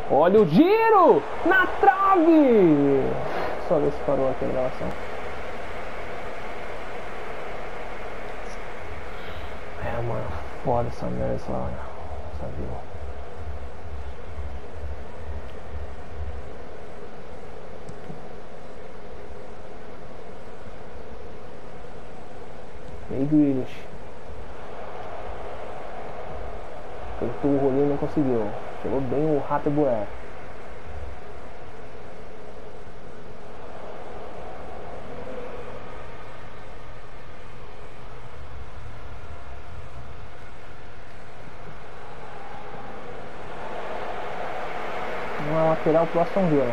Olha o giro! Na trave! Só ver se parou aqui a gravação. É, mano, foda essa merda, essa vila. Meio Grealish. Tentou o rolinho e não conseguiu. Chegou bem o Hateboer. Uma lateral pro Aston Villa.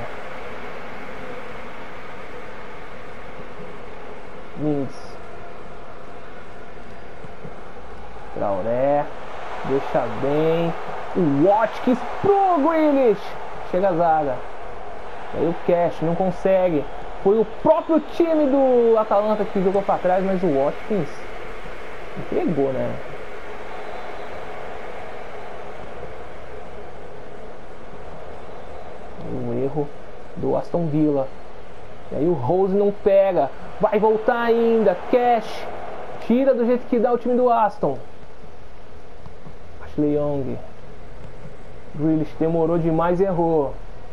Mings. Traoré. Deixa bem. O Watkins pro Grealish. Chega a zaga. E aí o Cash não consegue. Foi o próprio time do Atalanta que jogou pra trás, mas o Watkins entregou, né? Um erro do Aston Villa. E aí o Rose não pega. Vai voltar ainda. Cash. Tira do jeito que dá o time do Aston. Ashley Young. Grealish demorou demais e errou.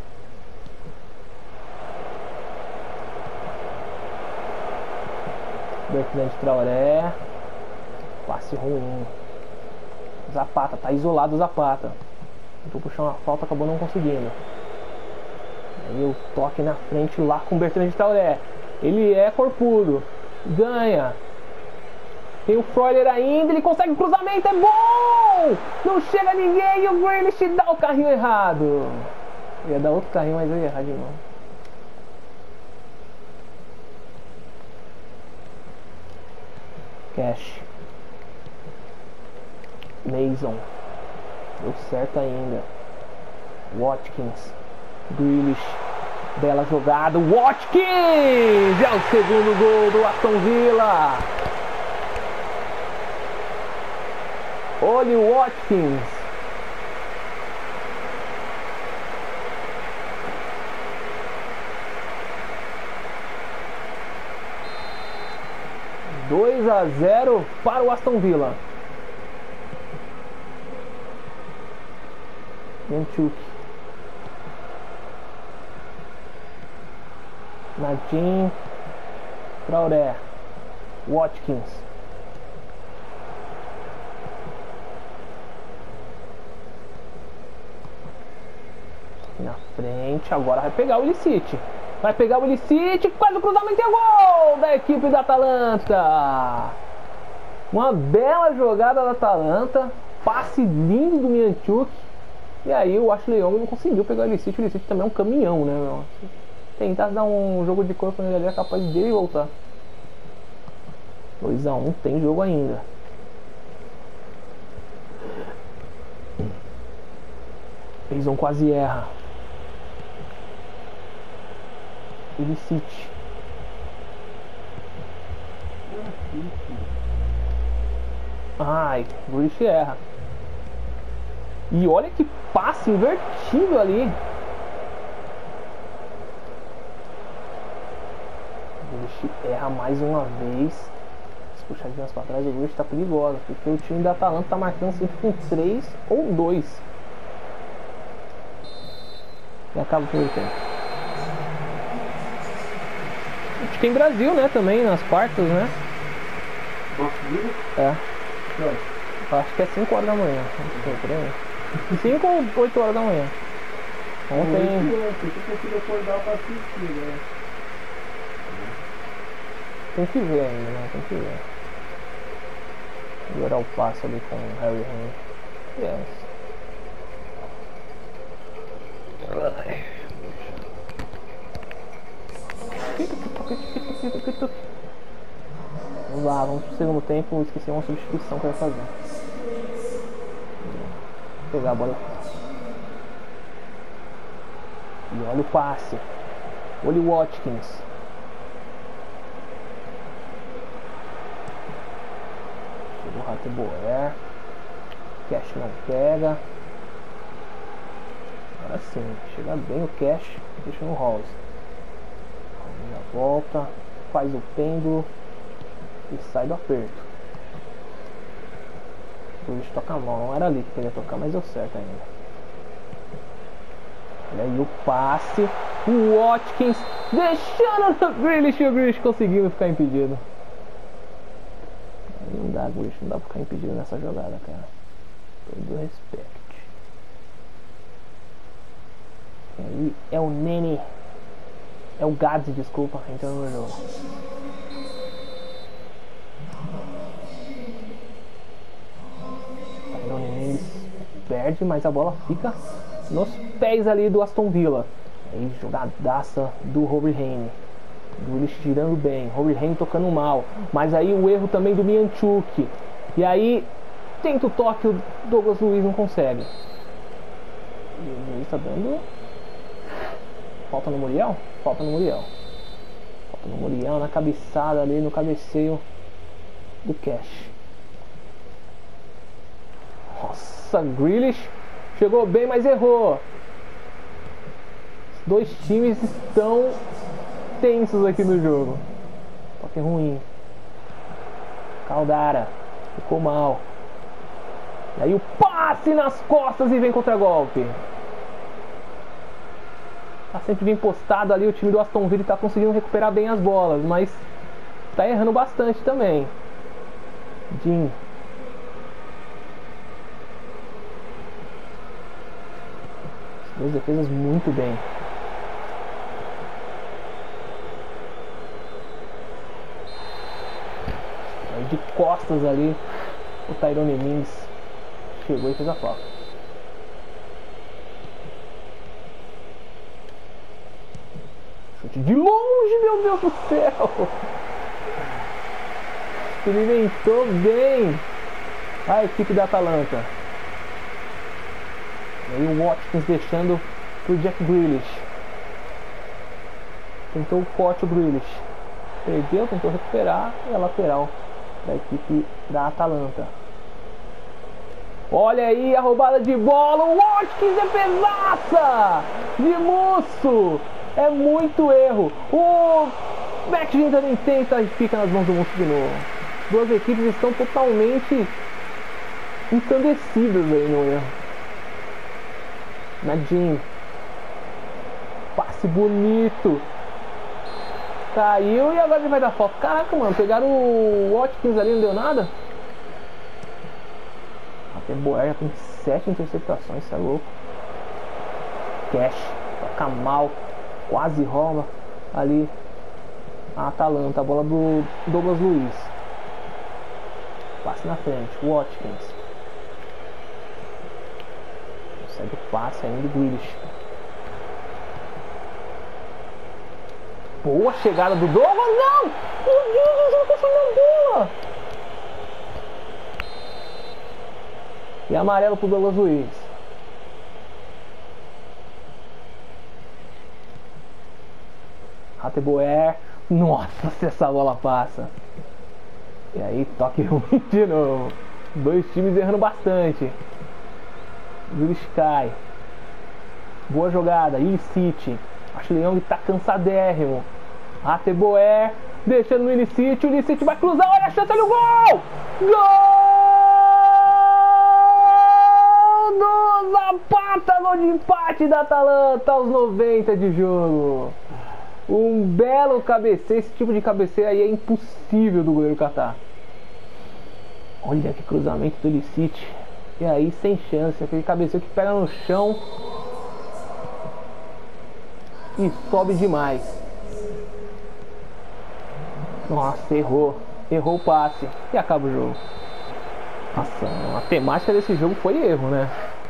Bertrand Traoré. Passe ruim. Zapata, tá isolado o Zapata. Tentou puxar uma falta, acabou não conseguindo. Aí o toque na frente lá com o Bertrand Traoré. Ele é corpudo. Ganha. Tem o Freuler ainda, ele consegue o cruzamento, é bom! Não chega ninguém e o Grealish dá o carrinho errado. Ia dar outro carrinho, mas eu ia errar de novo. Cash. Mason. Deu certo ainda. Watkins. Grealish. Bela jogada. Watkins! É o segundo gol do Aston Villa. Olha o Watkins. Dois a 0 para o Aston Villa. Janchuk. Nadim. Traoré. Watkins. Na frente, agora vai pegar o Illicit. Vai pegar o Illicit, faz o cruzamento e é gol da equipe da Atalanta. Uma bela jogada da Atalanta. Passe lindo do Mianchuk. E aí o Ashley Young não conseguiu pegar o Illicit. O Illicit também é um caminhão, né, meu? Tentar dar um jogo de corpo nele ali é capaz dele voltar. 2 a 1, tem jogo ainda. Mason quase erra. Illicit. Ai, Grealish erra. E olha que passe invertido ali. Grealish erra mais uma vez. As puxadinhas para trás, o Grealish tá perigoso, porque o time da Atalanta tá marcando sempre com 3 ou 2. E acaba o primeiro tempo. Acho que tem Brasil, né, também, nas quartas, né? É. Acho que é 5 horas da manhã. 5 ou 8 horas da manhã. Ontem... Tem que ver ainda, né? Tem que ver. Melhorar o passe ali com o Harry Henry. Yes. Vamos lá, vamos pro segundo tempo. Esqueci uma substituição que eu ia fazer. Vou pegar a bola. E olha o passe. Olha o Watkins. Chegou o Hateboer. Cash não pega. Assim, chega bem o Cash, deixa no Halls. Já volta, faz o pêndulo e sai do aperto. O Grealish toca mal, não era ali que queria tocar, mas deu certo ainda. E aí o passe, o Watkins deixando o Grealish conseguindo ficar impedido. Aí não dá, Grealish, não dá pra ficar impedido nessa jogada, cara. Todo respeito. E aí é o Nene, é o Gads, desculpa, entrando no jogo. Tyrone Mings perde, mas a bola fica nos pés ali do Aston Villa. Aí jogadaça do Rory Hane. Grealish girando bem, Rory Hane tocando mal. Mas aí o erro também do Mianchuk. E aí tenta o toque, o Douglas Luiz não consegue. E o Luiz tá dando... Falta no Muriel? Falta no Muriel. Falta no Muriel, na cabeçada ali, no cabeceio do Cash. Nossa, Grealish chegou bem, mas errou. Os dois times estão tensos aqui no jogo. Toque ruim. Caldara ficou mal. E aí o passe nas costas e vem contra-golpe. Tá sempre bem postado ali, o time do Aston Villa tá conseguindo recuperar bem as bolas, mas tá errando bastante também. Jim. As duas defesas muito bem. Aí de costas ali, o Tyrone Mings chegou e fez a falta. Chute de longe, meu Deus do céu! Experimentou bem a equipe da Atalanta. E aí o Watkins deixando pro Jack Grealish. Tentou o corte o Grealish. Perdeu, tentou recuperar. E a lateral da equipe da Atalanta. Olha aí a roubada de bola. O Watkins é pesaça de Musso. É muito erro. O Beckman também tenta e fica nas mãos do Musso de novo. As duas equipes estão totalmente ensandecidas aí no erro. Nadim. Passe bonito. Caiu e agora ele vai dar falta. Caraca, mano, pegaram o Watkins ali, não deu nada. Até Boer já tem 7 interceptações, isso é louco. Cash, toca mal, quase rouba ali a Atalanta, a bola do Douglas Luiz. Passe na frente, Watkins. Consegue o passe ainda do Grealish. Boa chegada do Douglas, não! Meu Deus, o jogo foi na bola! E amarelo pro Douglas Luiz. Rateboer. Nossa, se essa bola passa. E aí, toque ruim de novo. Dois times errando bastante. Grealish cai. Boa jogada, Illicit. Ashley Young tá cansadérrimo. Rateboer deixando no Illicit. O Illicit vai cruzar, olha a chance, olha o gol! Gol do Zapata, gol de empate da Atalanta aos 90 de jogo. Um belo cabeceio, esse tipo de cabeceio aí é impossível do goleiro catar. Olha que cruzamento do Illicit. E aí sem chance, aquele cabeceio que pega no chão e sobe demais. Nossa, errou o passe e acaba o jogo. Nossa, a temática desse jogo foi erro, né?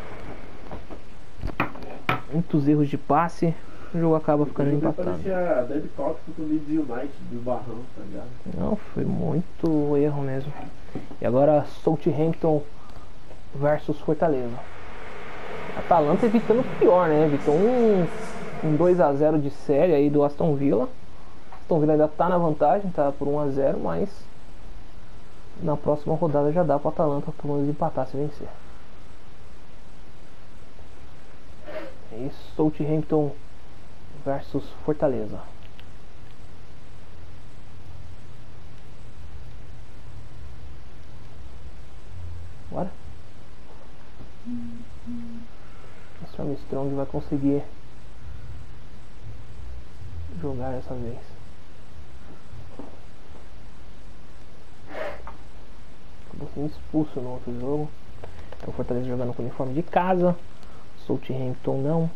Muitos erros de passe, o jogo acaba ficando empatado. Parecia David Cox contra o Leeds United do Barrão, tá ligado? Não, foi muito erro mesmo. E agora Southampton versus Fortaleza. Atalanta evitando o pior, né? Evitou um 2-0 de série aí do Aston Villa. Aston Villa ainda tá na vantagem, tá por 1-0, mas na próxima rodada já dá pro Atalanta pelo menos empatar se vencer. E Southampton versus Fortaleza. Bora. Esse Armstrong vai conseguir jogar dessa vez. Acabou sendo expulso no outro jogo. É o Fortaleza jogando com o uniforme de casa. Southampton não.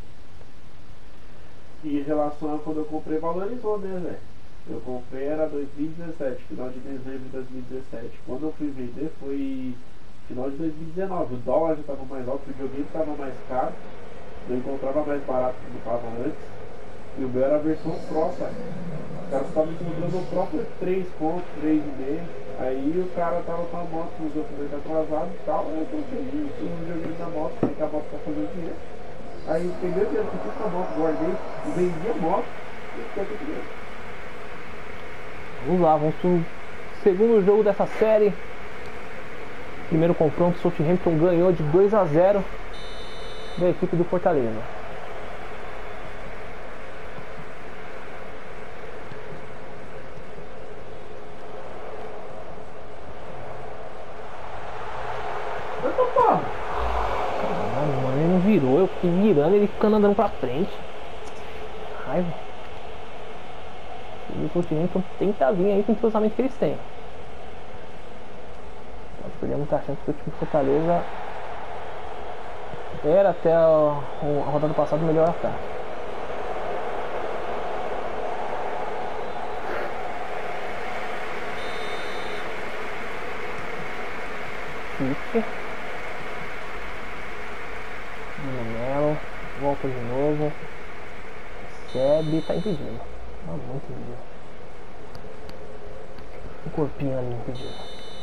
E em relação a quando eu comprei, valorizou, né, velho? Eu comprei era 2017, final de dezembro de 2017. Quando eu fui vender foi final de 2019. O dólar já estava mais alto, o videogame estava mais caro. Eu encontrava mais barato do que estava antes. E o meu era a versão Pro, sabe? Os caras estavam encontrando o Pro por 3 contos, 3,5. Aí o cara tava com a moto, com os documentos atrasados e tal. Aí eu coloquei o videogame da moto, sei que a moto tá fazendo dinheiro. Aí eu peguei o dinheiro que fiz com a moto, guardei, vendi a moto e fiquei com o dinheiro. Vamos lá, vamos pro segundo jogo dessa série. Primeiro confronto, Southampton ganhou de 2-0 da equipe do Fortaleza. Caralho, mano, ele não virou, eu fiquei virando, ele ficando andando pra frente. Raiva. E o Southampton tenta vir aí com o entrosamento que eles têm. Pode perder muita chance que o time do Fortaleza era até a rodada passada o melhor ataque. Chute. Melo, volta de novo. Recebe, tá impedido. Tá muito impedido. O corpinho ali impedido.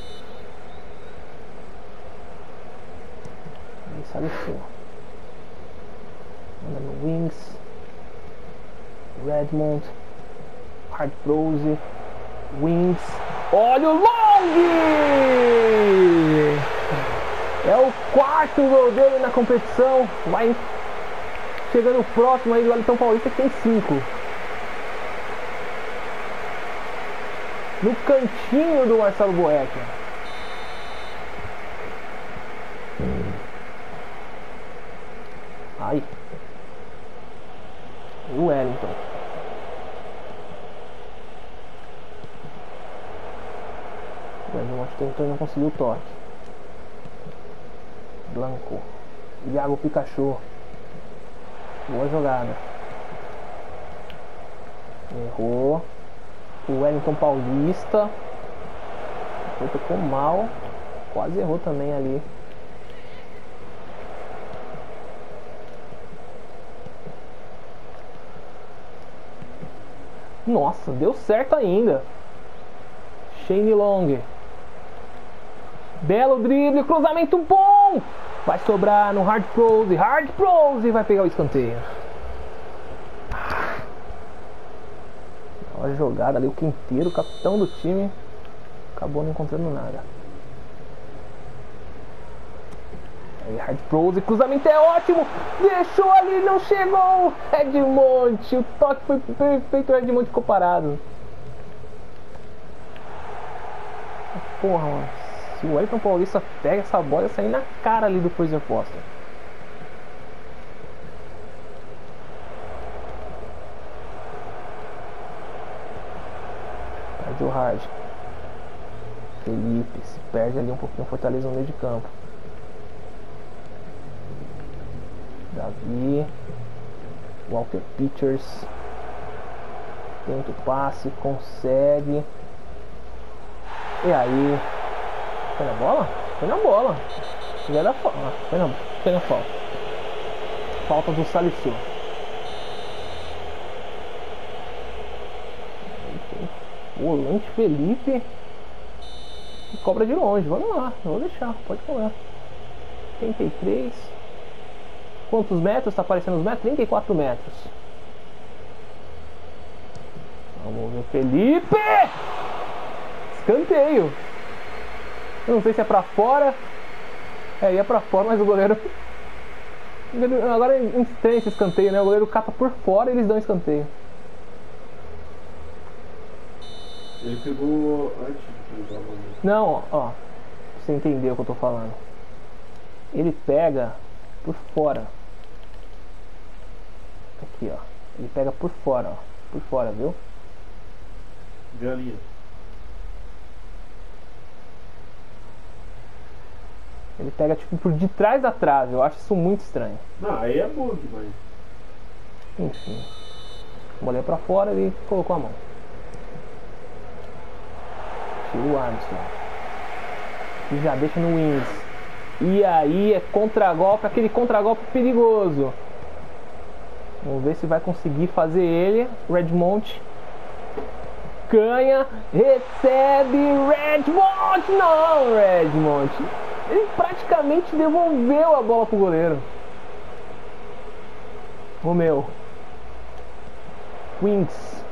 E Salisu. Anda no Wings. Redmond. Hard Prose. Wings. Olha o Long! É o quarto gol dele na competição. Vai chegando próximo aí do Wellington Paulista, que tem 5. No cantinho do Marcelo Boeck. Ai. O Wellington. O Wellington tentou e não conseguiu o toque. Blanco. Iago Pikachu. Boa jogada. Errou. O Wellington Paulista. Tocou mal. Quase errou também ali. Nossa, deu certo ainda. Shane Long. Belo drible, cruzamento bom. Vai sobrar no Hard Prose. Hard Prose vai pegar o escanteio. Olha a jogada ali, o Quinteiro, capitão do time, acabou não encontrando nada. Aí Hard Prose, cruzamento é ótimo. Deixou ali, não chegou. Edmonte, o toque foi perfeito, o Edmonte ficou parado. Porra, mano. Se o Wellington Paulista pega essa bola, ia sair na cara ali do Fraser Foster. Perde o Hard. Felipe se perde ali um pouquinho, Fortaleza no meio de campo. Davi. Walker Peters. Tenta o passe, consegue. E aí? Foi na bola? Foi na bola. Já dá falta. Foi na falta. Falta do Salisu. Volante Felipe. E cobra de longe. Vamos lá. Eu vou deixar. Pode cobrar. 33. Quantos metros? Tá aparecendo os metros? 34 metros. Vamos ver. Felipe! Escanteio. Eu não sei se é pra fora. É, ia pra fora, mas o goleiro Agora é estranho esse escanteio, né? O goleiro cata por fora e eles dão escanteio. Ele pegou antes de cruzar o goleiro. Não, ó. Pra você entender o que eu tô falando. Ele pega por fora. Aqui, ó. Ele pega por fora, ó. Por fora, viu? Vê a linha. Ele pega, tipo, por detrás da trave. Eu acho isso muito estranho. Não, aí é bug, mas... Enfim. Bolei pra fora e colocou a mão. Tira o Alisson. E já deixa no wings. E aí é contra-golpe, aquele contra-golpe perigoso. Vamos ver se vai conseguir fazer ele. Redmond ganha, recebe. Redmond, não, Redmond. Ele praticamente devolveu a bola pro goleiro. Romeu. Wings.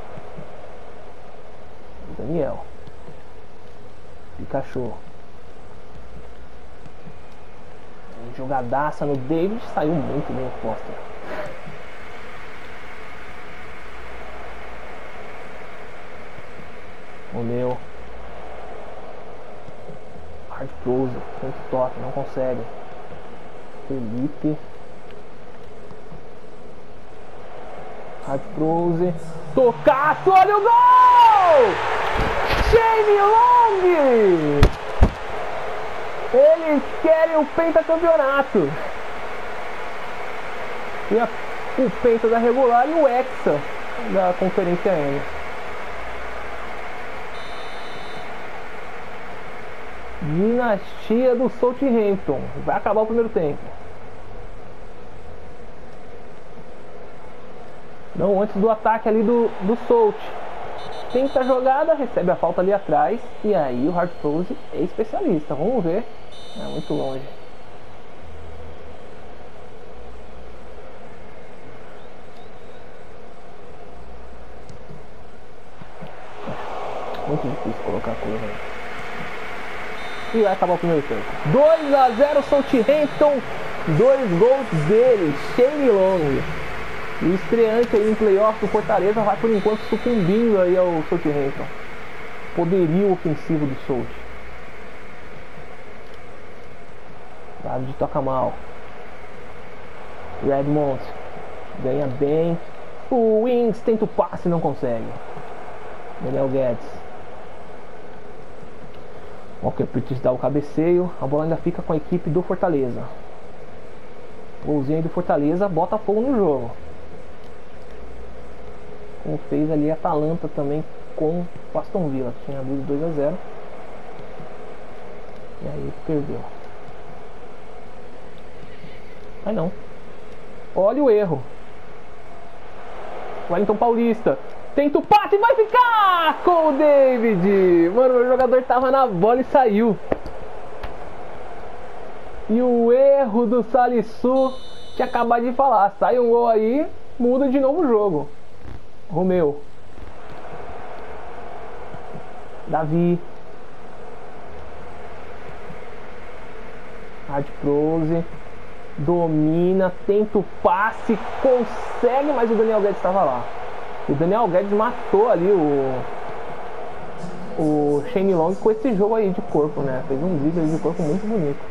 Daniel. Pikachu. Jogadaça no David. Saiu muito bem o Foster. Romeu. Hard Close. Muito toque. Não consegue. Felipe. Hard Close. Tocaço. Olha o gol! Shane Long! Eles querem o pentacampeonato. E o penta da regular e o hexa da conferência M. Dinastia do Southampton. Vai acabar o primeiro tempo. Não, antes do ataque ali do Sout. Tenta a jogada, recebe a falta ali atrás. E aí o Hard Close é especialista. Vamos ver. É muito longe. Muito difícil colocar a curva aí. E vai acabar o primeiro tempo. 2-0 Southampton. 2 gols dele, Shane Long. E o estreante aí em playoff do Fortaleza vai por enquanto sucumbindo aí ao Southampton. Poderio ofensivo do Sout. David toca mal. Redmond ganha bem. O Wings tenta o passe e não consegue. Daniel Guedes. Walker Peters dá o cabeceio. A bola ainda fica com a equipe do Fortaleza. Golzinho aí do Fortaleza, bota fogo no jogo. Como fez ali a Atalanta também com o Aston Villa. Tinha abrido 2-0. E aí perdeu. Ai não. Olha o erro. Wellington Paulista. Tenta o passe e vai ficar com o David. Mano, o jogador tava na bola e saiu. E o erro do Salisu, tinha acabado de falar. Sai um gol aí, muda de novo o jogo. Romeu. Davi. Hard Close. Domina, tenta o passe, consegue, mas o Daniel Guedes estava lá. O Daniel Guedes matou ali o Shane Long com esse jogo aí de corpo, né? Fez um drible de corpo muito bonito.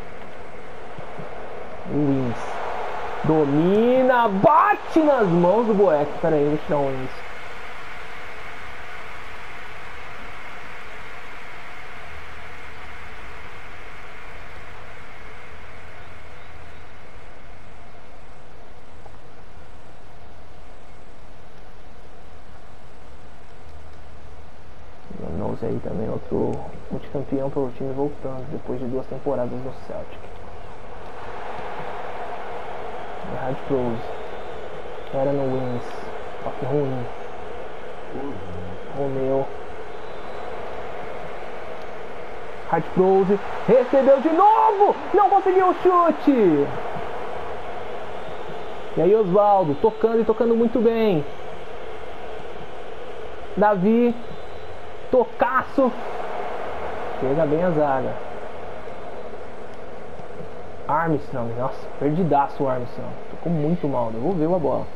O Wings. Domina, bate nas mãos do Boeck. Pera aí, deixa eu tirar o Wings. Aí também outro multicampeão pelo time voltando depois de 2 temporadas no Celtic. Hard Close. Era no Wings. Toque ruim. Romeu. Hard Close. Recebeu de novo. Não conseguiu o chute. E aí Osvaldo tocando e tocando muito bem. Davi. Tocaço. Chega bem a zaga. Armstrong, nossa, perdidaço o Armstrong. Tocou muito mal, devolveu a bola.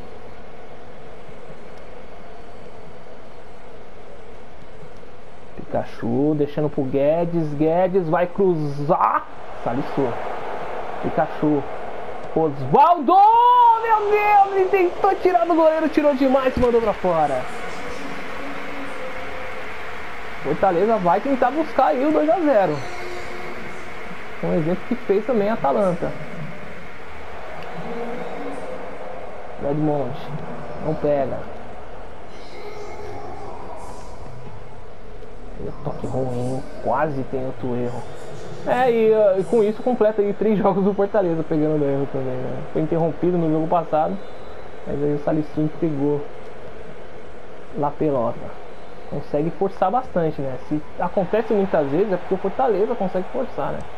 Pikachu deixando pro Guedes. Guedes vai cruzar. Saliçou. Pikachu. Osvaldo! Meu Deus! Ele tentou tirar do goleiro, tirou demais e mandou pra fora. Fortaleza vai tentar buscar aí o 2 a 0. Um exemplo que fez também a Atalanta. Edmond. Não pega. Toque ruim. Quase tem outro erro. E com isso completa aí 3 jogos do Fortaleza pegando erro também, né? Foi interrompido no jogo passado. Mas aí o Salicinho pegou lá pelota. Consegue forçar bastante, né? Se acontece muitas vezes é porque o Fortaleza consegue forçar, né?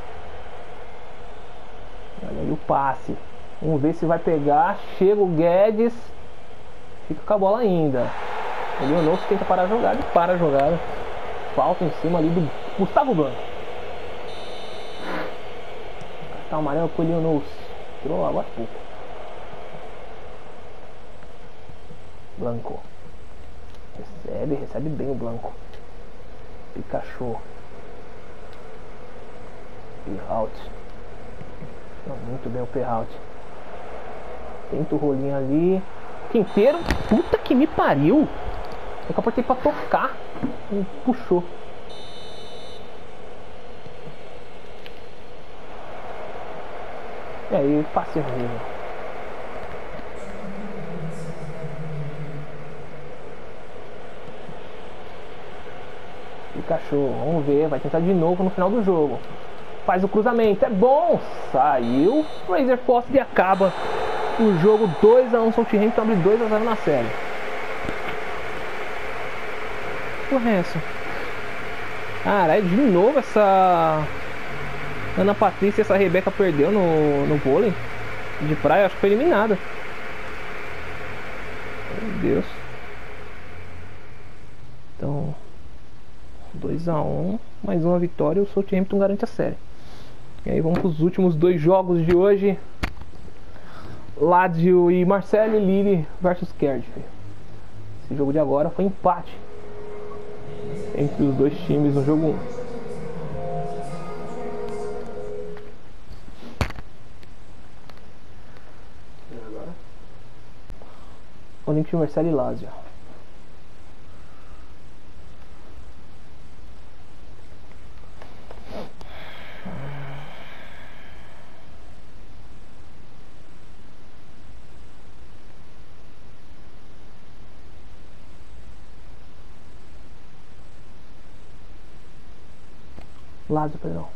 Olha aí o passe. Vamos ver se vai pegar. Chega o Guedes. Fica com a bola ainda. O Leonor tenta parar a jogada e para a jogada. Falta em cima ali do Gustavo Blanco. Cartão amarelo pro Leonor. Tirou lá agora há pouco. Blanco. Recebe bem o Blanco. Pikachu. Perrault. Muito bem o Perrault. Tenta o rolinho ali. Quinteiro. Puta que me pariu. Eu que apertei pra tocar. E puxou. E aí, passe horrível. Pikachu, vamos ver, vai tentar de novo no final do jogo. Faz o cruzamento, é bom. Saiu. Fraser Foster acaba o jogo 2 a 1. Southampton abre 2 a 0 na série. Porra é essa? Caralho, de novo essa Ana Patrícia e essa Rebeca perdeu no vôlei de praia. Acho que foi eliminada. Meu Deus. Então 2 a 1, mais uma vitória, o Southampton garante a série. E aí vamos para os últimos 2 jogos de hoje. Lazio e Marseille, Lille versus Cardiff. Esse jogo de agora foi empate entre os 2 times no jogo 1. E agora? Olympique de Marseille e Lazio. Lazio, perdão.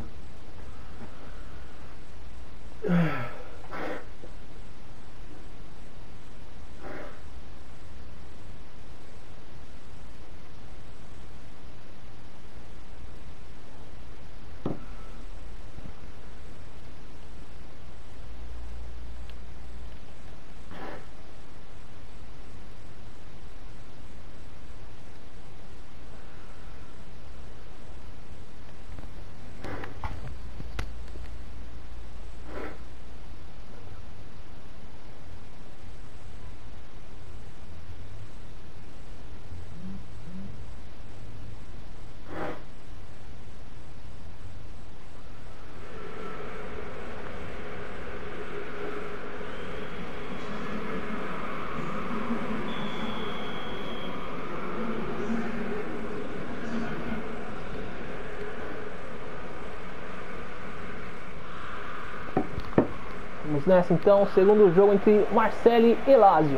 Vamos nessa então, segundo jogo entre Marseille e Lazio.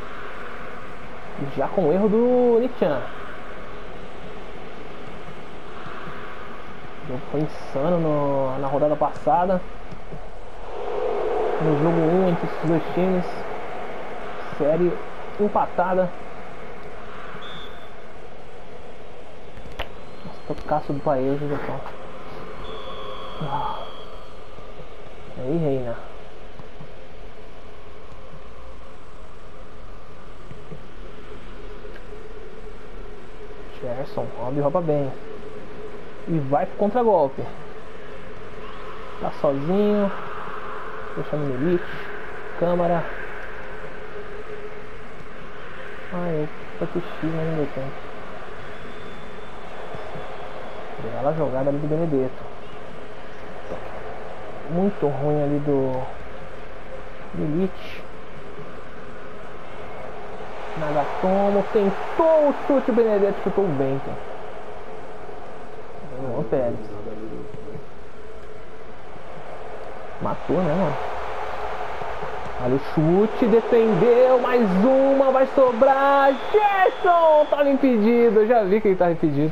Já com o erro do Nichan. O jogo foi insano na rodada passada. No jogo 1 entre esses 2 times. Série empatada. Nossa, tocaço do Paes, já tá. Aí, Reina. Gerson, Rob rouba bem. E vai pro contragolpe. Tá sozinho. Deixando o Milite. Câmara. Eu bati X, mas não deu tempo. Bela jogada ali do Benedetto. Muito ruim ali do Milite. Nagatomo tentou o chute, o Benedetto chutou o Bento. Luan Pérez. Matou, né, mano? Olha o chute, defendeu, mais uma, vai sobrar. Gerson tava impedido, eu já vi que ele tava impedido.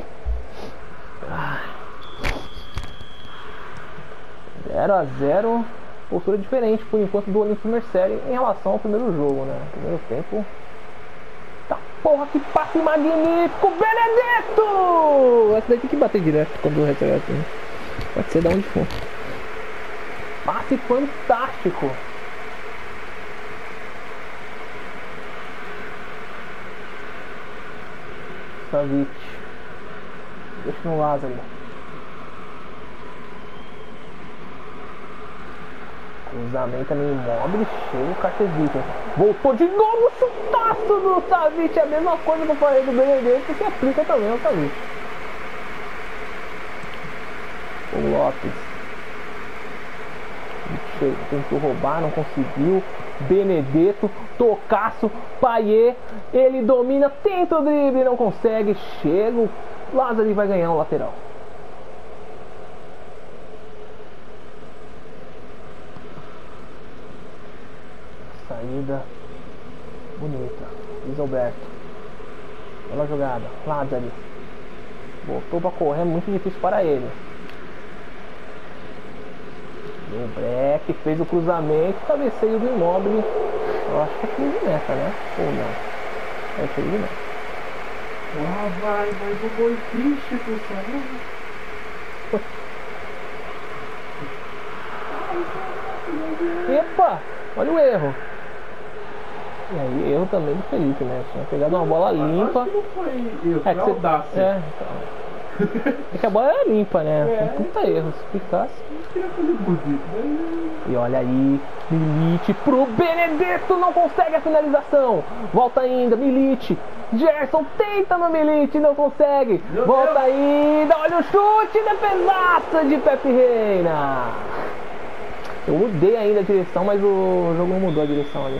0 a 0, postura diferente por enquanto do Olímpio Mercedes em relação ao primeiro jogo, né? Primeiro tempo. Tá porra, que passe magnífico, Benedetto! Essa daí tem que bater direto quando recebe assim. Pode ser de onde for. Passe fantástico. Savic. Deixa no Lázaro. Cruzamento meio imóvel, chega o Kaczewski. Voltou de novo, chutaço do Savic. É a mesma coisa que eu falei do Benedetto, que aplica também ao Savic. O Lopes. Tentou roubar, não conseguiu. Benedetto, tocaço, Payet, ele domina, tenta o drible, não consegue, chega, o Lázaro vai ganhar o lateral. Saída bonita, Luiz Alberto, bela jogada, Lázaro, voltou para correr, muito difícil para ele. O Breck fez o cruzamento, cabeceio do Immobile. Eu acho que é tiro de meta, né? Ou não? É tiro de meta. Vai, mas o gol triste, pessoal. Epa! Olha o erro. E aí, erro também do Felipe, né? Tinha pegado uma bola limpa. Acho que não foi erro, foi audácia. Então. É que a bola era limpa, né? Um puta erro. Se ficasse. E olha aí, Milite pro Benedetto, não consegue a finalização. Volta ainda, Milite. Gerson tenta no Milite, não consegue. Volta ainda, olha o chute, defesaça de Pepe Reina. Eu mudei ainda a direção, mas o jogo não mudou a direção ali.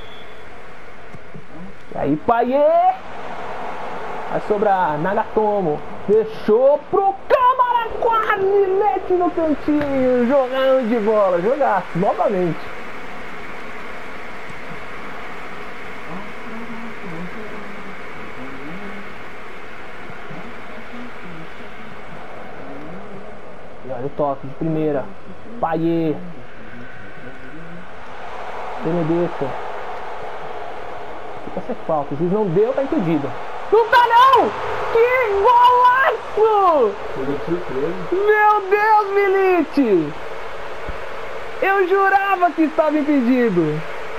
E aí, Payet. Vai sobrar, Nagatomo. Deixou pro Câmara, quase mete no cantinho, jogando de bola, jogaço, novamente. E olha o toque de primeira, Payet, Benedetto. Fica sem falta, o juiz não deu, tá impedido. Não tá não! Que golaço! Meu Deus, Milite! Eu jurava que estava impedido.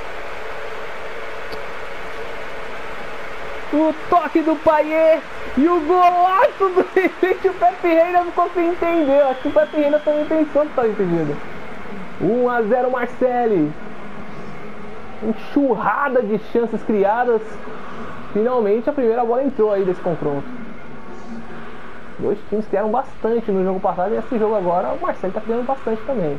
O toque do Payet e o golaço do Milite. O Pepe Reina não ficou sem entender. Acho que o Pepe Reina também pensou que estava impedido. 1 a 0 Marcelli. Enxurrada de chances criadas. Finalmente a primeira bola entrou aí desse confronto. Dois times criaram bastante no jogo passado e esse jogo agora o Marcelo está criando bastante também.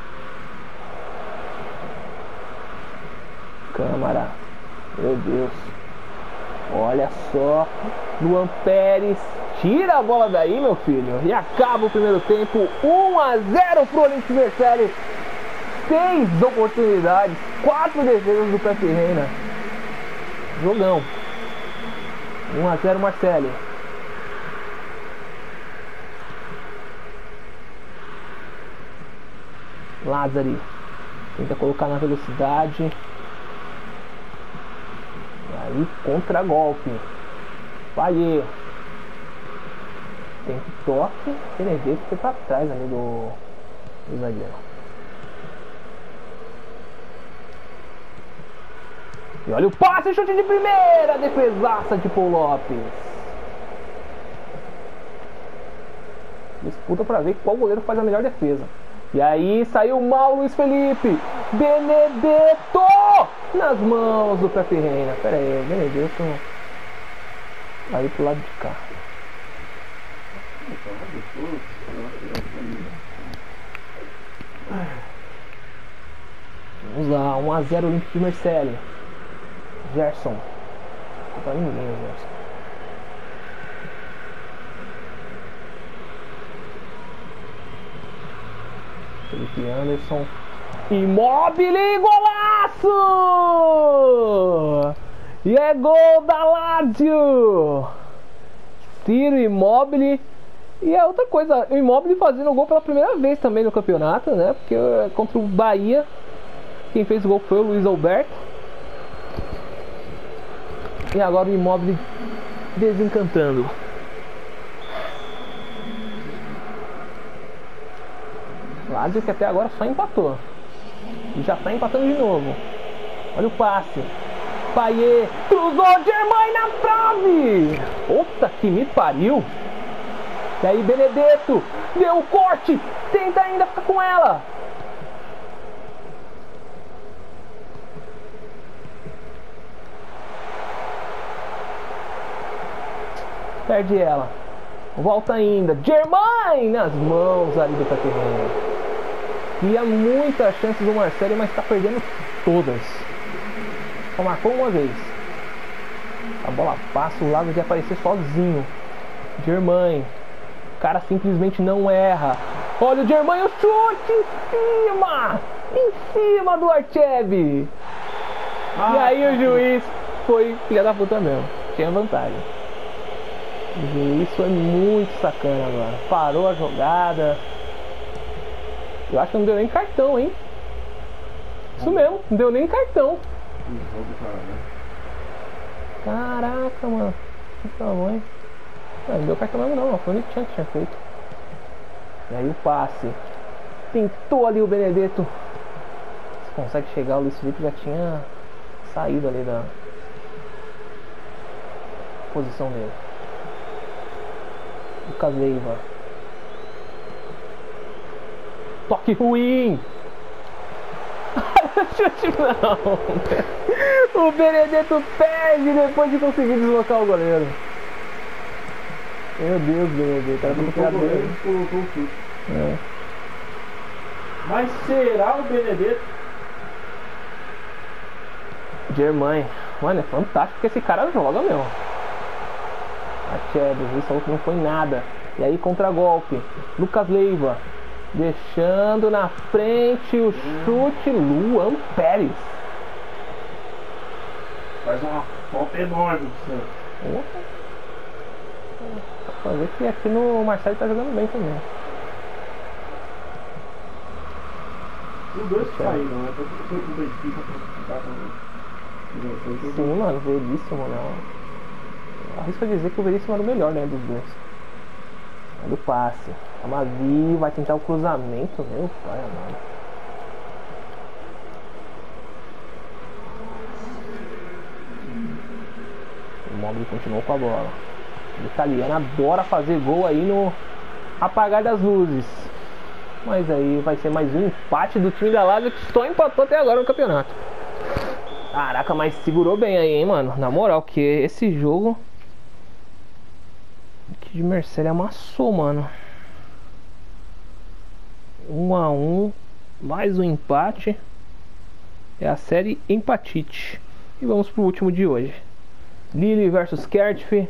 Câmara. Meu Deus. Olha só. Luan Pérez. Tira a bola daí, meu filho. E acaba o primeiro tempo. 1 a 0 pro Olímpio Mercedes. 6 oportunidades. 4 defesas do Pepe Reina. Jogão. 1 a 0 Marcelli. Lázaro tenta colocar na velocidade. E aí contra-golpe. Payet. Tem que toque. Benedetto foi pra trás ali do zagueiro. E olha o passe, chute de primeira, defesaça de Paul Lopes. Disputa pra ver qual goleiro faz a melhor defesa. E aí saiu mal o Luiz Felipe. Benedetto nas mãos do Pepe Reina. Pera aí, Benedetto aí pro lado de cá. Vamos lá, 1 a 0 Olympique de Marseille. Gerson. Não tá ninguém, Gerson. Felipe Anderson. Immobile, golaço! E é gol da Lazio! Ciro Immobile. E é outra coisa, o Immobile fazendo gol pela primeira vez também no campeonato, né? Porque contra o Bahia, quem fez o gol foi o Luiz Alberto. E agora o Immobile desencantando. Lazio que até agora só empatou. E já tá empatando de novo. Olha o passe. Payet cruzou, Germain na trave. Puta que me pariu. E aí Benedetto deu o corte. Tenta ainda ficar com ela. Perde ela. Volta ainda. Germain nas mãos ali do Pepe. E há muitas chances do Marseille, mas está perdendo todas. Só marcou uma vez. A bola passa, o lado de aparecer sozinho. Germain. O cara simplesmente não erra. Olha o Germain, o chute em cima! Em cima do Archev. E aí o juiz foi filha da puta mesmo. Tinha vantagem. O juiz foi muito sacana agora. Parou a jogada. Eu acho que não deu nem cartão, hein? Isso mesmo, não deu nem cartão. Caraca, mano. Que tamanho. Não deu cartão mesmo não, foi o Nichan que tinha feito. E aí o passe. Tentou ali o Benedetto. Se consegue chegar, o Luiz Felipe já tinha saído ali da posição dele. Lucas Leiva. Toque ruim. Chute não. O Benedetto perde depois de conseguir deslocar o goleiro. Meu Deus, Benedetto. Era pra tirar dele. Colocou o chute. É. Mas será o Benedetto? Germain. Mano, é fantástico que esse cara joga, meu. Archev, o falou que não foi nada. E aí, contra-golpe. Lucas Leiva. Deixando na frente o chute. Luan Pérez. Faz uma falta enorme do Santos. Pra ver que aqui no Marseille tá jogando bem também. Os dois saíram, né? Porque foi pro Benfica pra ficar também. Sim, mano, Veríssimo, né? Arrisco dizer que o Veríssimo era o melhor, né, dos dois. Olha o passe. Amavi vai tentar o cruzamento, meu pai amado. O Immobile continuou com a bola. O italiano adora fazer gol aí no apagar das luzes. Mas aí vai ser mais um empate do time da Lazio que só empatou até agora no campeonato. Caraca, mas segurou bem aí, hein, mano. Na moral, que esse jogo aqui de Marseille amassou, mano. 1 a 1, mais um empate. É a série empatite. E vamos pro último de hoje. Lille versus Kertf.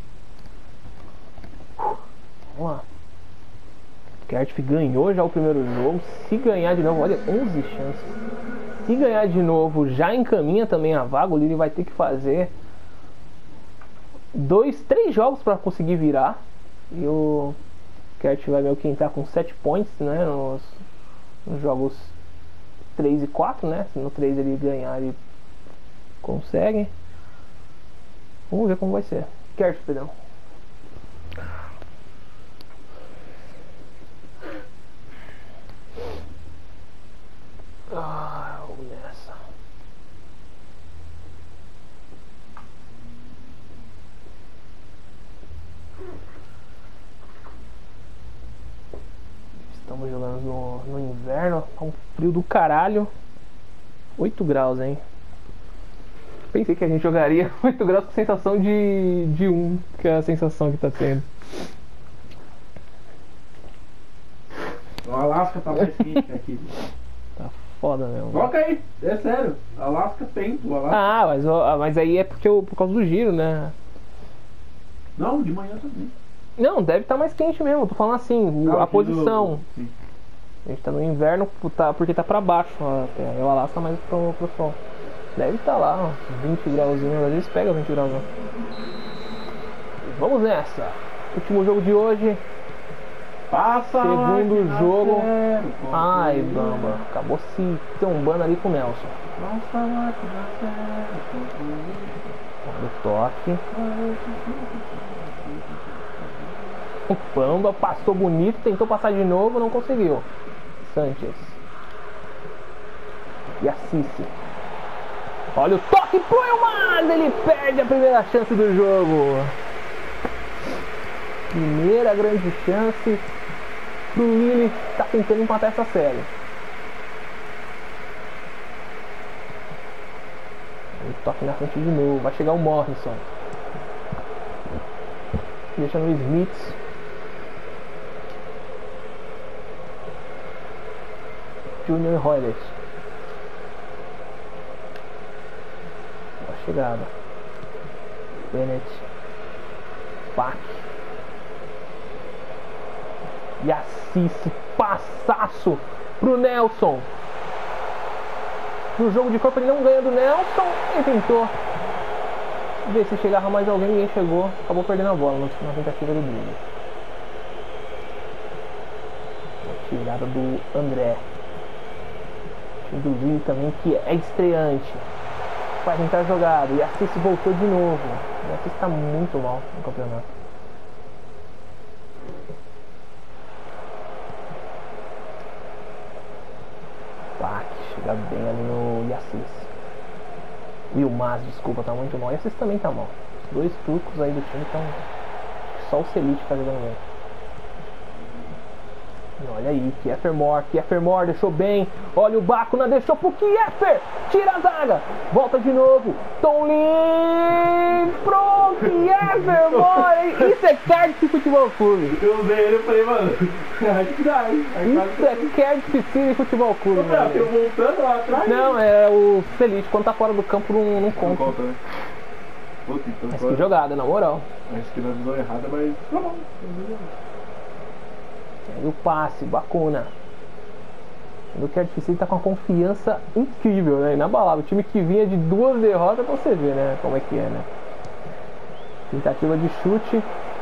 Vamos lá. Kertf ganhou já o primeiro jogo. Se ganhar de novo, olha, 11 chances. Se ganhar de novo, já encaminha também a vaga. O Lille vai ter que fazer 3 jogos para conseguir virar. E o Kertf vai meio que entrar com 7 points, né, nos jogos 3 e 4, né? Se no 3 ele ganhar, ele consegue. Vamos ver como vai ser. Kertf, perdão. Vamos nessa. Estamos jogando no Frio do caralho. 8 graus, hein? Pensei que a gente jogaria 8 graus com sensação de 1, que é a sensação que tá tendo. O Alasca tá mais quente que aqui. Tá foda mesmo. Coloca aí, é sério. Alasca tem, o Alasca. Mas aí é por causa do giro, né? Não, de manhã também. Não, deve estar mais quente mesmo. Eu tô falando assim, a posição. Sim. A gente tá no inverno porque tá pra baixo até. O Alasca mais pro sol. Deve estar lá, ó, 20 grauzinhos. Às vezes pega 20 graus. Vamos nessa. Último jogo de hoje. Passa Segundo jogo. Zero, Ai, Bamba. Acabou se trombando ali com o Nelson. Passa lá que dá certo. Olha o toque. O Bamba passou bonito, tentou passar de novo, não conseguiu. Sanchez. E a Cici. Olha o toque pro Ilmaz, ele perde a primeira chance do jogo. Primeira grande chance pro Lille, tá tentando empatar essa série. O toque na frente de novo, vai chegar o Morrison. Deixa no Smith. Junior Hoylet. Boa chegada. Bennett. Bach. E a Cici. Passaço pro Nelson. No jogo de corpo ele não ganha do Nelson. Ele tentou ver se chegava mais alguém. Ninguém chegou. Acabou perdendo a bola na tentativa do drible. Tirada do André. Do Lille também, que é estreante, vai tentar jogada. E a Cici voltou de novo. E a Cici está muito mal no campeonato. Bach chega bem ali no Yassis. O Ilmaz, desculpa, tá muito mal. E a Cici também tá mal. Os dois turcos aí do time estão. Só o Selic tá jogando bem. Olha aí, Kiefer deixou bem. Olha o Bacuna, deixou pro Kiefer. Tira a zaga, volta de novo. Tomlin pro Kiefer, bora. Isso é Cardiff Futebol Clube. Eu vi ele e falei, mano, acho que dá, hein? Isso é Cardiff City Futebol Clube. Eu voltando lá atrás. Não, é o Selic, quando tá fora do campo não conta. Não conta, né? Puta, então Mas que jogada, na moral. Acho que na visão errada, mas tá bom. E o passe, Bacuna. O Cardiff City tá com uma confiança incrível, né? Inabalável. O time que vinha de 2 derrotas, pra você ver, né? Como é que é, né? Tentativa de chute.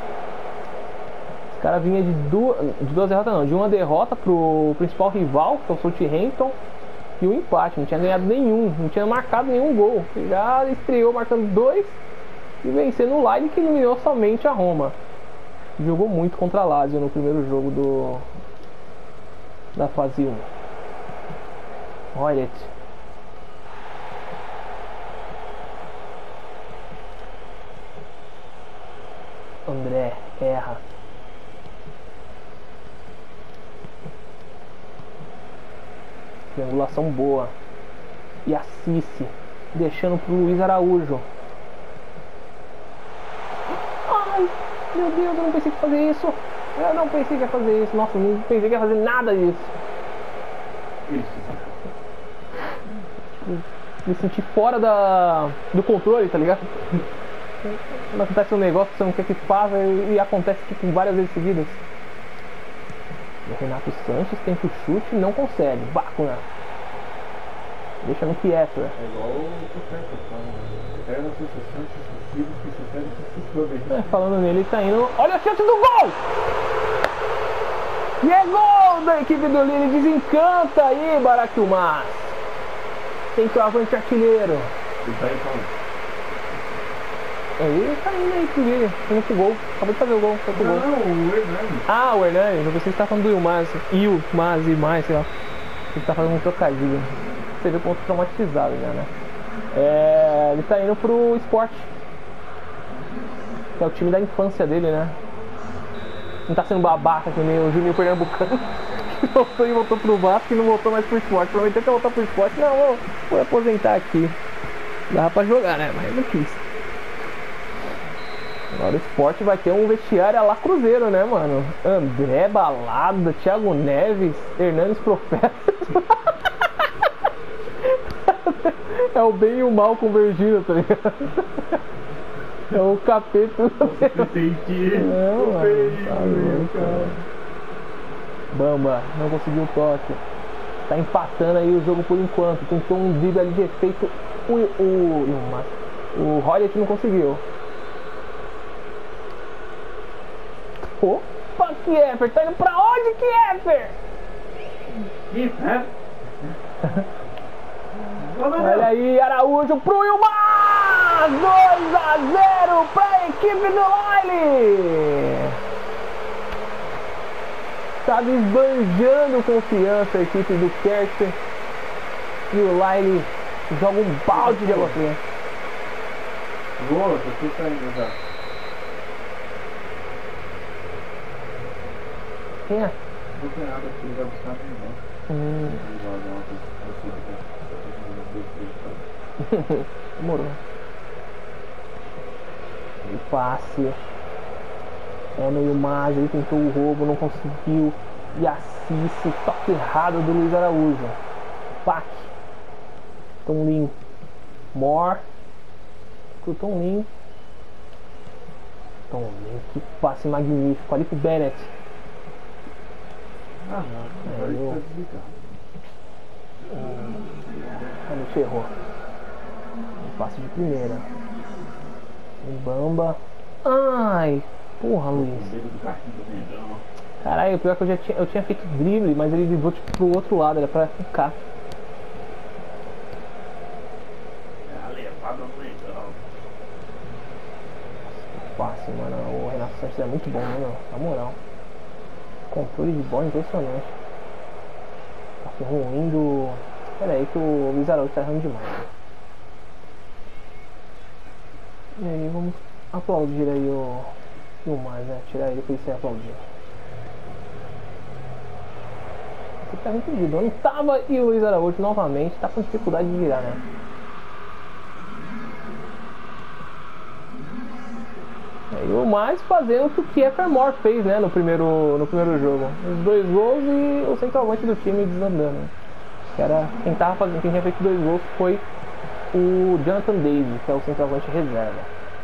Os caras vinham de 2 derrotas, não. De uma derrota pro principal rival, que é o Southampton. E um empate. Não tinha ganhado nenhum. Não tinha marcado nenhum gol. Já estreou marcando 2 e vencendo o Leipzig, que eliminou somente a Roma. Jogou muito contra a Lazio no primeiro jogo da fase 1. Hoylet. André erra. Triangulação boa. E a Cici deixando pro Luiz Araújo. Ai! Meu Deus, eu não pensei que ia fazer isso. Eu não pensei que ia fazer isso. Nossa, não pensei que ia fazer nada disso. Me senti fora do controle, tá ligado? Quando acontece um negócio que você não quer que faça e acontece tipo, várias vezes seguidas. O Renato Sanches tenta o chute e não consegue. Bacuna. Deixa no Kiefer. É igual o Profeta, eternas sensações sucessivas que sucedem sucessivamente. Falando nele, ele tá indo. Olha a chance do gol! E é gol da equipe do Lille. Desencanta aí, Barack Yilmaz. Centroavante artilheiro. Ele tá aí falando. Ele tá indo aí pro Lille, indo pro gol. Acabou de fazer o gol, foi pro gol. Não, o Hernani. Ah, o Hernani, você está falando do Yilmaz. Yilmaz e mais, sei lá. Ele tá fazendo um trocadilho. Você vê o ponto traumatizado já, né? Ele tá indo pro Sport. Que é o time da infância dele, né? Não tá sendo babaca que nem o Juninho Pernambucano. voltou pro Vasco e não voltou mais pro esporte. Prometeu que ia voltar pro esporte. Não, vou aposentar aqui. Dava pra jogar, né? Mas não quis. Agora o esporte vai ter um vestiário lá Cruzeiro, né, mano? André, Balada, Thiago Neves, Hernanes Profeta. É o bem e o mal convergindo, tá ligado? É o capeta. Não, mano, cara. Bamba, não conseguiu o toque. Tá empatando aí o jogo por enquanto. Tentou um drible ali de efeito. O Rollet não conseguiu. Opa, Kiefer, tá indo pra onde, Kiefer? Olha aí, Araújo pro Ilmar! 2-0 pra equipe do Laile! Tá esbanjando confiança a equipe do Kerster. E o Laile joga um balde de água fria. Boa, você tá indo já. Quem é? Não tem nada que ele vai buscar Demorou. E passe. É meio mais, ele tentou o roubo, não conseguiu. E assiste, toque errado do Luiz Araújo. Pac. Tonlin. Mor. Pro Tonlin. Tonlin, que passe magnífico. Ali pro Bennett. Ah, não, agora ele tá desligado. Ele ferrou. Um passe de primeira. Um Bamba. Ai, porra, Luiz. Caralho, o pior é que eu tinha feito drible, mas ele driblou tipo pro outro lado, era pra ficar. É a levada legal. Passe, mano. O Renato Sanches é muito bom, né, meu? Na moral. Controle de bola impressionante. Passe ruim do... Pera aí que o Luiz Araújo tá errando demais. E aí, vamos aplaudir aí o mais, né? Tirar ele pra ele ser aplaudido. Você tá impedido. Onde tava e o Luiz Araújo novamente tá com dificuldade de virar, né? E o mais fazendo o que o Evermore fez, né, no primeiro jogo. Os 2 gols e o centroavante do time desandando. Que era quem tinha feito 2 gols foi o Jonathan Davis, que é o centroavante reserva.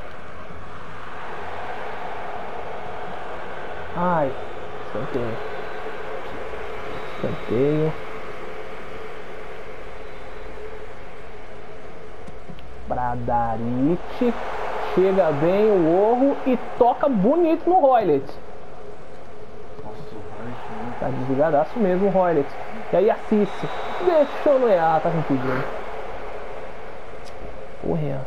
Ai, escanteio. Bradaric. Chega bem o Orro e toca bonito no Roilet. Tá desligadaço mesmo o Roilet. E aí assiste. Deixou no EA, tá com pedido. Porra.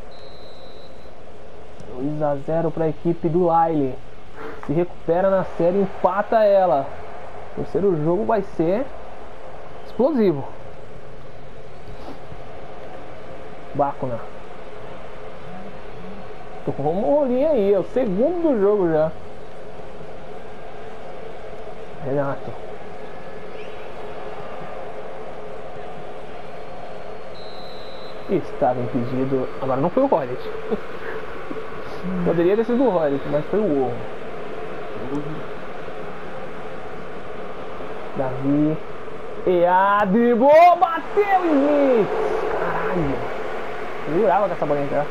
2-0 pra equipe do Laile. Se recupera na série, empata ela. O terceiro jogo vai ser explosivo. Bacuna. Tomou uma rolinha aí, é o segundo do jogo já. Renato. Estava impedido. Agora não foi o Rollet. Poderia ter sido o Rollet, mas foi o Orro. Davi. Driblou, bateu Smith. Caralho. Eu jurava que essa bola ia entrar.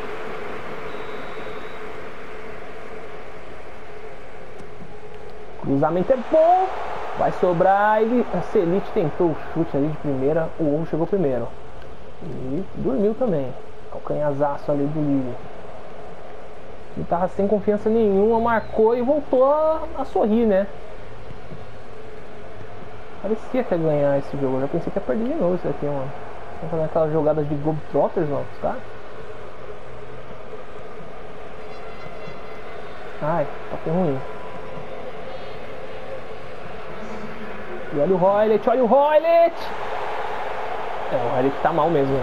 Cruzamento é bom. Vai sobrar. A Celite tentou o chute ali de primeira. O Orro chegou primeiro. E dormiu também. Calcanhazaço ali do Lille. Ele tava sem confiança nenhuma. Marcou e voltou a sorrir, né? Parecia que ia ganhar esse jogo. Eu já pensei que ia perder de novo isso aqui, mano. Estão fazendo aquelas jogadas de Globetrotters, mano. Os caras. Ai, tá ruim. E olha o Roilet, olha o Roilet! O Roilet tá mal mesmo.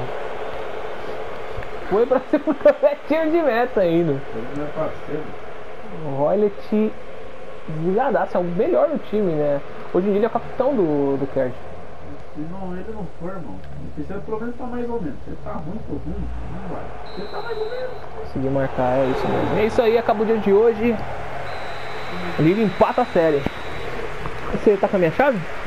Foi pra ser tiro de meta ainda. Ele é parceiro. O Roilet desligadaço, é o melhor do time, né? Hoje em dia ele é o capitão do Kerd. Se não, ele não for, irmão. Você pelo menos tá mais ou menos. Você tá muito ruim, não vai. Você tá mais ou menos. Consegui marcar, é isso mesmo. É isso aí, acabou o dia de hoje. O Liga empata a série. Você tá com a minha chave?